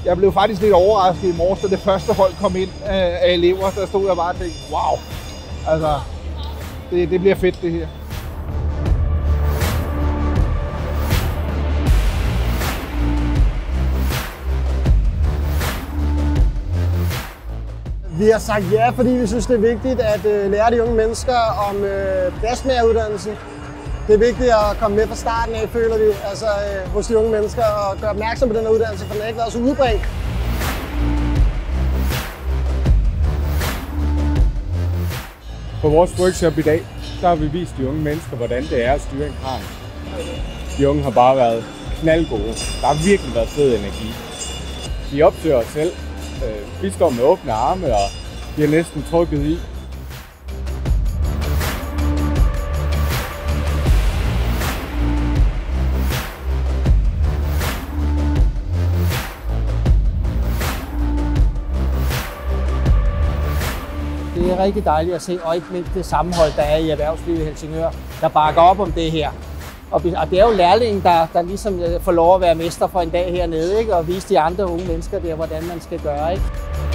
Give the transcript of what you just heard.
Jeg blev faktisk lidt overrasket i morges, da det første hold kom ind af elever. Der stod jeg bare og tænkte, wow, altså, det bliver fedt det her. Vi har sagt ja, fordi vi synes, det er vigtigt at lære de unge mennesker om plastmageruddannelsen. Det er vigtigt at komme med fra starten af, føler vi, altså hos de unge mennesker, og gøre opmærksom på den her uddannelse, for den har ikke været så udbredt. På vores workshop i dag, der har vi vist de unge mennesker, hvordan det er at styre en kran. De unge har bare været knaldgode. Der har virkelig været fed energi. De opsøger os selv. Vi står med åbne arme, og vi har næsten trukket i. Det er rigtig dejligt at se, og ikke mindst det sammenhold, der er i erhvervslivet i Helsingør, der bakker op om det her. Og det er jo lærlingen, der ligesom får lov at være mester for en dag hernede, ikke? Og vise de andre unge mennesker der, hvordan man skal gøre, ikke?